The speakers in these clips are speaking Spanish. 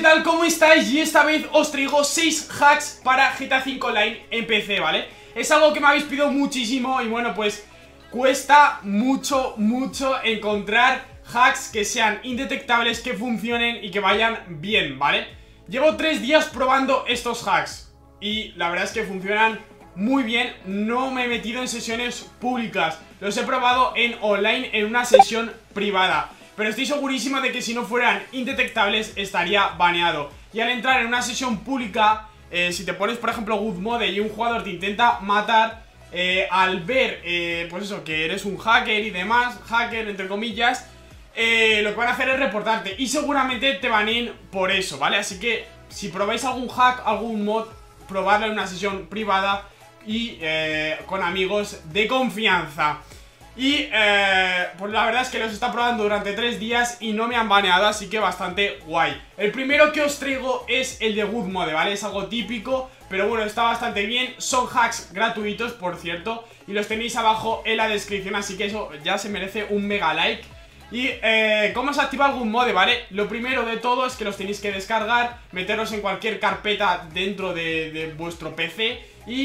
tal? ¿Cómo estáis? Y esta vez os traigo 6 hacks para GTA V Online en PC, ¿vale? Es algo que me habéis pedido muchísimo y bueno, pues cuesta mucho encontrar hacks que sean indetectables, que funcionen y que vayan bien, ¿vale? Llevo 3 días probando estos hacks y la verdad es que funcionan muy bien. No me he metido en sesiones públicas, los he probado en online, en una sesión privada, pero estoy segurísimo de que si no fueran indetectables estaría baneado. Y al entrar en una sesión pública, si te pones por ejemplo Good Mode y un jugador te intenta matar, al ver pues eso, que eres un hacker y demás, hacker entre comillas, lo que van a hacer es reportarte y seguramente te baneen por eso, ¿vale? Así que si probáis algún hack, algún mod, probadlo en una sesión privada y con amigos de confianza. Y pues la verdad es que los está probando durante 3 días y no me han baneado, así que bastante guay. El primero que os traigo es el de Good Mode, ¿vale? Es algo típico, pero bueno, está bastante bien. Son hacks gratuitos, por cierto, y los tenéis abajo en la descripción, así que eso ya se merece un mega like. Y ¿cómo se activa el Good Mode, vale? Lo primero de todo es que los tenéis que descargar, meterlos en cualquier carpeta dentro de vuestro PC y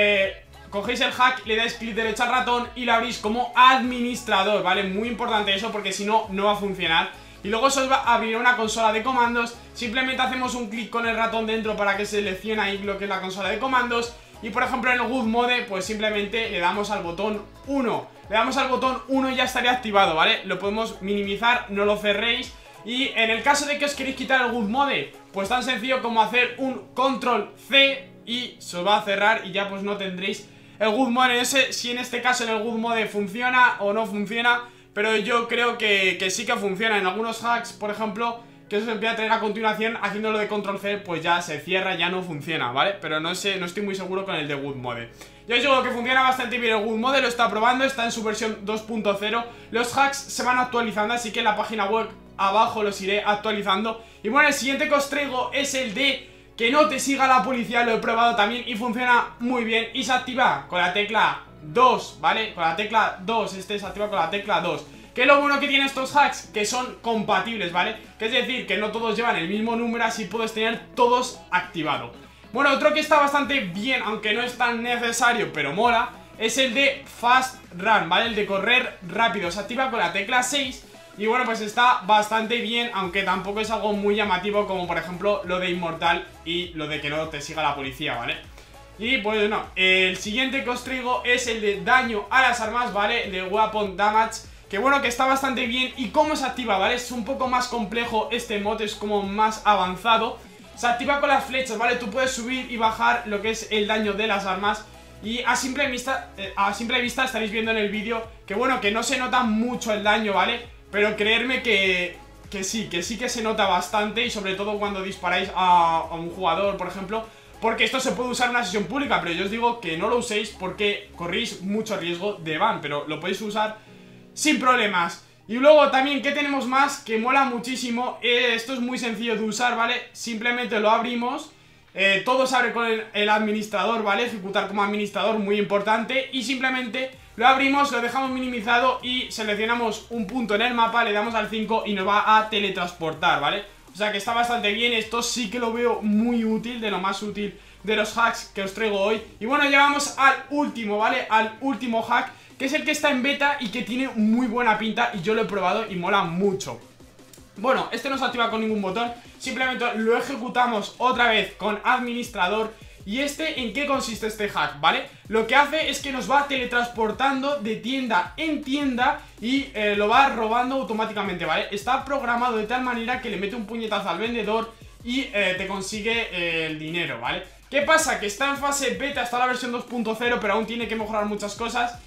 cogéis el hack, le dais clic derecho al ratón y lo abrís como administrador, ¿vale? Muy importante eso porque si no, no va a funcionar. Y luego se os va a abrir una consola de comandos. Simplemente hacemos un clic con el ratón dentro para que seleccione ahí lo que es la consola de comandos. Y por ejemplo en el Good Mode, pues simplemente le damos al botón 1. Le damos al botón 1 y ya estaría activado, ¿vale? Lo podemos minimizar, no lo cerréis. Y en el caso de que os queréis quitar el Good Mode, pues tan sencillo como hacer un control C y se os va a cerrar y ya pues no tendréis el Good Mode ese. Si en este caso en el Good Mode funciona o no funciona, pero yo creo que sí que funciona. En algunos hacks, por ejemplo, que os voy a traer a continuación, haciéndolo de control C, pues ya se cierra, ya no funciona, ¿vale? Pero no sé, no estoy muy seguro con el de Good Mode. Yo os digo que funciona bastante bien el Good Mode, lo está probando, está en su versión 2.0. Los hacks se van actualizando, así que en la página web abajo los iré actualizando. Y bueno, el siguiente que os traigo es el de que no te siga la policía. Lo he probado también y funciona muy bien y se activa con la tecla 2, ¿vale? Con la tecla 2, se activa con la tecla 2. ¿Qué es lo bueno que tienen estos hacks? Que son compatibles, ¿vale? Que es decir, que no todos llevan el mismo número, así puedes tener todos activados. Bueno, otro que está bastante bien, aunque no es tan necesario, pero mola, es el de Fast Run, ¿vale? El de correr rápido, se activa con la tecla 6. Y bueno, pues está bastante bien, aunque tampoco es algo muy llamativo como por ejemplo lo de Inmortal y lo de que no te siga la policía, ¿vale? Y pues no, el siguiente que os traigo es el de daño a las armas, ¿vale? El de Weapon Damage, que bueno, que está bastante bien. ¿Y cómo se activa, vale? Es un poco más complejo este mod, es como más avanzado. Se activa con las flechas, ¿vale? Tú puedes subir y bajar lo que es el daño de las armas. Y a simple vista estaréis viendo en el vídeo que bueno, que no se nota mucho el daño, ¿vale? Pero creerme que sí que se nota bastante. Y sobre todo cuando disparáis a un jugador, por ejemplo, porque esto se puede usar en una sesión pública, pero yo os digo que no lo uséis porque corréis mucho riesgo de ban, pero lo podéis usar sin problemas. Y luego también, ¿qué tenemos más? Que mola muchísimo. Esto es muy sencillo de usar, ¿vale? Simplemente lo abrimos. Todo se abre con el administrador, ¿vale? Ejecutar como administrador, muy importante. Y simplemente lo abrimos, lo dejamos minimizado y seleccionamos un punto en el mapa, le damos al 5 y nos va a teletransportar, ¿vale? O sea que está bastante bien. Esto sí que lo veo muy útil, de lo más útil de los hacks que os traigo hoy. Y bueno, llegamos al último, ¿vale? Al último hack, que es el que está en beta y que tiene muy buena pinta y yo lo he probado y mola mucho. Bueno, este no se activa con ningún botón, simplemente lo ejecutamos otra vez con administrador. ¿Y en qué consiste este hack, vale? Lo que hace es que nos va teletransportando de tienda en tienda y lo va robando automáticamente, ¿vale? Está programado de tal manera que le mete un puñetazo al vendedor y te consigue el dinero, ¿vale? ¿Qué pasa? Que está en fase beta, está la versión 2.0, pero aún tiene que mejorar muchas cosas.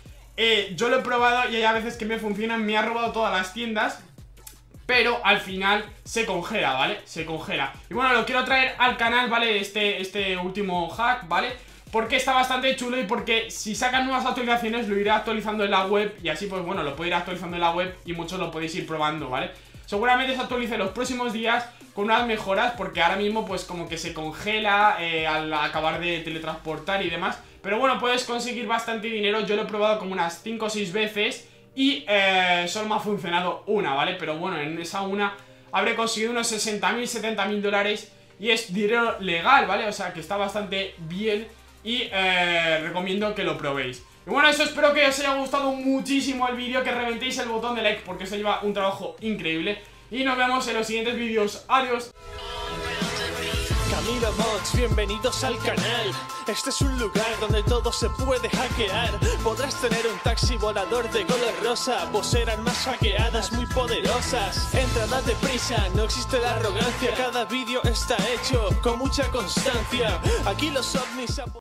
Yo lo he probado y hay a veces que me funcionan, me ha robado todas las tiendas, pero al final se congela, ¿vale? Se congela. Y bueno, lo quiero traer al canal, ¿vale? Este último hack, ¿vale? Porque está bastante chulo y porque si sacan nuevas actualizaciones lo iré actualizando en la web. Y así pues bueno, lo puedo ir actualizando en la web y muchos lo podéis ir probando, ¿vale? Seguramente se actualice los próximos días con unas mejoras, porque ahora mismo pues como que se congela al acabar de teletransportar y demás. Pero bueno, puedes conseguir bastante dinero. Yo lo he probado como unas 5 o 6 veces y solo me ha funcionado una, ¿vale? Pero bueno, en esa una habré conseguido unos 60.000, 70.000 dólares. Y es dinero legal, ¿vale? O sea, que está bastante bien. Y recomiendo que lo probéis. Y bueno, eso, espero que os haya gustado muchísimo el vídeo, que reventéis el botón de like, porque esto lleva un trabajo increíble. Y nos vemos en los siguientes vídeos. Adiós. Camilo Mods, bienvenidos al canal. Este es un lugar donde todo se puede hackear. Podrás tener un taxi volador de color rosa. Poseerán más hackeadas muy poderosas. Entra, date prisa, no existe la arrogancia. Cada vídeo está hecho con mucha constancia. Aquí los ovnis